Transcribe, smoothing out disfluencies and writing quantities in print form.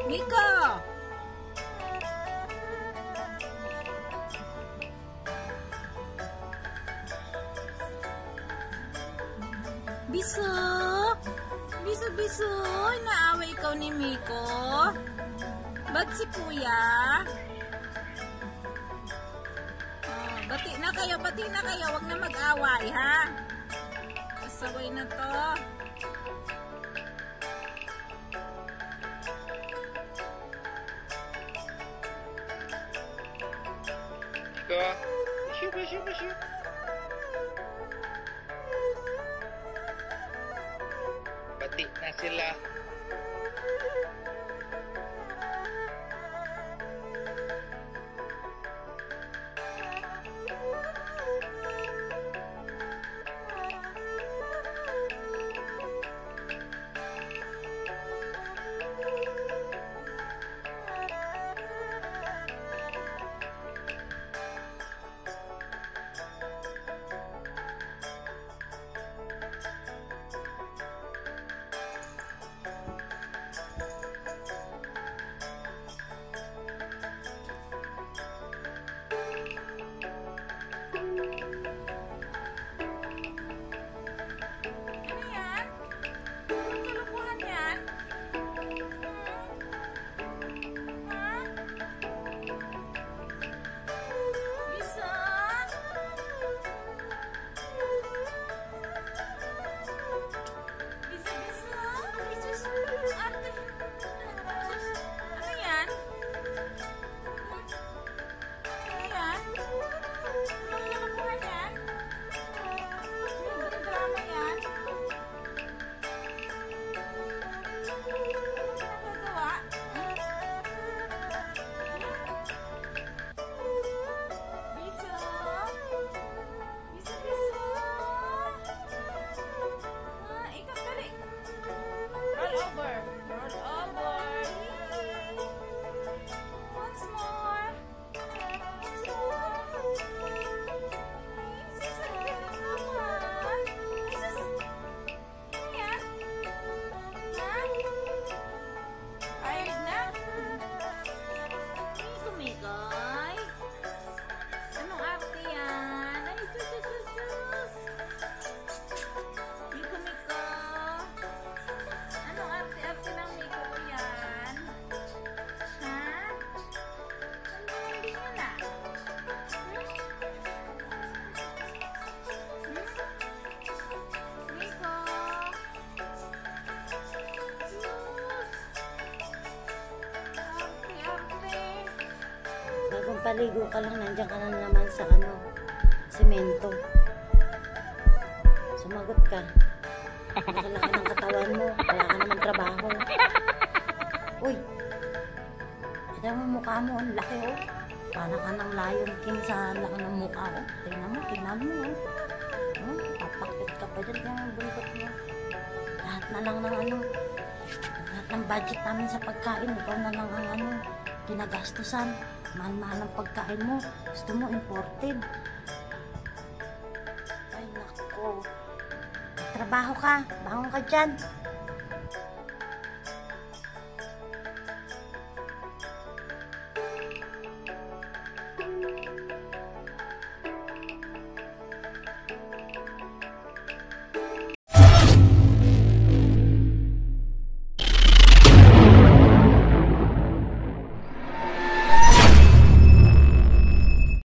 Miko! Biso! Biso! Inaaway ikaw ni Miko? Ba't si Kuya? Oh, bati na kayo. Huwag na mag-away, ha? Kasaway na to. Bisyo. Bati na sila. Bagong paligo ka lang, nandiyan ka na naman sa semento. Sumagot ka. Nakalaki ng katawan mo. Wala ka naman trabaho. Uy! Tignan mo mukha mo. Ang laki, oh. Para ka ng Lion King sa laki ng mukha, oh. Tignan mo, oh. Papakit ka pa dyan. Kaya ang buntot mo. Lahat na lang ng lahat ng budget namin sa pagkain. Ikaw na lang ang ginagastusan. Mahal-mahal ang pagkain mo. Gusto mo imported. Ay nako. Trabaho ka. Bangon ka dyan.